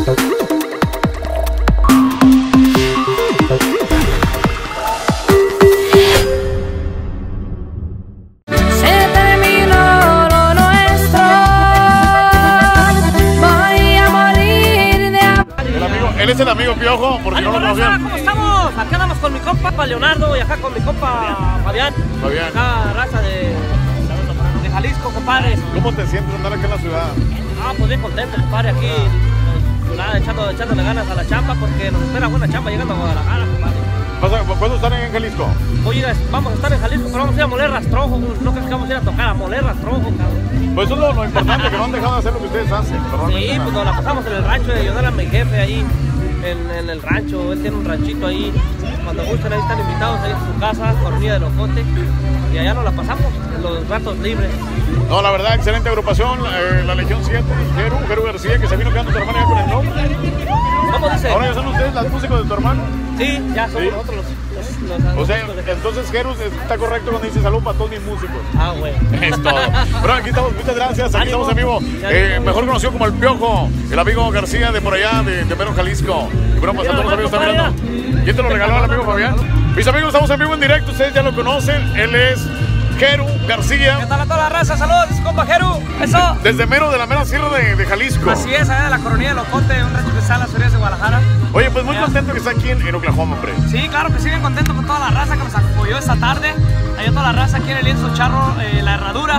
Él es el amigo Piojo, por si no lo conocían. ¿Cómo estamos? Acá andamos con mi compa Leonardo y acá con mi compa Fabián. Acá raza de Jalisco, compadre. ¿Cómo te sientes andar acá en la ciudad? Pues bien contento, compadre, aquí nada, echándole ganas a la chamba porque nos espera buena chamba llegando a Guadalajara, compadre. ¿Cuándo están en Jalisco? Oye, vamos a estar en Jalisco, pero vamos a ir a moler rastrojo. No crees que vamos a ir a tocar, a moler rastrojo, cabrón. Pues eso es lo importante, que no han dejado de hacer lo que ustedes hacen. Sí, pues nos la pasamos en el rancho de ayudar a mi jefe ahí. En el rancho, él tiene un ranchito ahí. Cuando gusten ahí están invitados ahí en su casa, Cornilla de Locote. Y allá nos la pasamos en los ratos libres. No, la verdad, excelente agrupación, la Legión 7, Jeru García, que se vino quedando tu hermano ya con el nombre. ¿Cómo dice? ¿Ahora ya son ustedes los músicos de tu hermano? Sí, ya somos nosotros los o sea, entonces Jeru está correcto cuando dice salud para todos mis músicos. Güey. Es todo. Pero aquí estamos, muchas gracias, aquí estamos en vivo. Mejor conocido como el Piojo, el amigo García de por allá, de Mero, Jalisco. Y bueno, pues a todos los amigos están mirando. ¿Quién te lo regaló al amigo Fabián? Mis amigos, estamos en vivo en directo, ustedes ya lo conocen, él es Jeru García. ¿Qué tal a toda la raza? Saludos, compa Jeru. Eso. Desde Mero, de la mera sierra de Jalisco. Así es, allá de la Coronilla de Locote, un rancho que está en las orillas de Guadalajara. Oye, pues muy contento que está aquí en Oklahoma, hombre. Sí, claro que sí, bien contento con toda la raza que nos apoyó esta tarde. Hay toda la raza aquí en el lienzo charro, la herradura.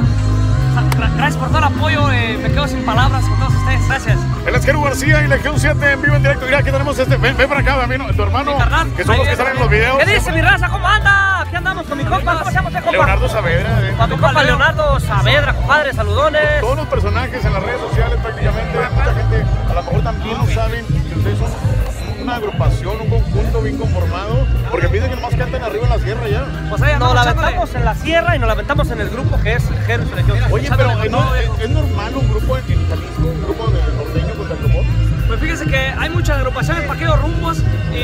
Gracias por todo el apoyo, me quedo sin palabras con todos ustedes, gracias. El es Jeru García y Legión 7 en vivo en directo. Mira, aquí tenemos ven para acá, tu hermano, que son los que salen en los videos. ¿Qué dice mi raza? ¿Cómo anda? Aquí andamos con mi compa, ¿cómo se llama usted, compa? Leonardo Saavedra. Para mi compa Leonardo Saavedra, compadre, saludones. Todos los personajes en las redes sociales prácticamente, mucha gente a lo mejor también no saben que ustedes son una agrupación, un conjunto bien conformado, porque piden que nomás canten arriba en la sierra ya. Pues ahí nos la aventamos en la sierra y nos la aventamos en el grupo que es Jeru Legión. Oye, pero ¿es normal un grupo en Jalisco, un grupo de norteño contra el rumor? Pues fíjense que hay muchas agrupaciones para aquellos rumbos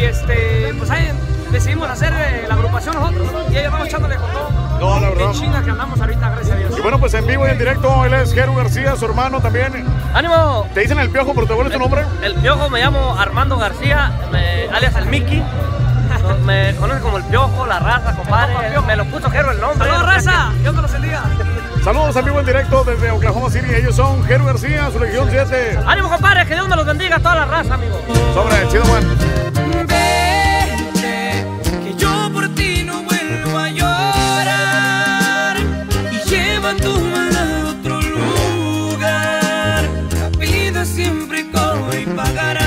y pues ahí decidimos hacer la agrupación nosotros y ahí vamos echándole con todo. No, la verdad. Qué chinga que andamos ahorita, gracias a Dios. Y bueno, pues en vivo y en directo, él es Jeru García, su hermano también. ¡Ánimo! ¿Te dicen el Piojo, pero te vuelves tu nombre? El Piojo, me llamo Armando García, alias el Mickey. Me conocen como el Piojo, la raza, compadre. Me lo puso Jeru el nombre. ¡Saludos, raza! Dios te los bendiga. Saludos en vivo en directo desde Oklahoma City. Ellos son Jeru García, su Legión 7. ¡Ánimo, compadre! Que Dios me los bendiga a toda la raza, amigo. Sobre, chido, Juan. Vete, que yo por ti no vuelvo a llorar. Y lleva tu mano a otro lugar. La vida siempre corre y pagará.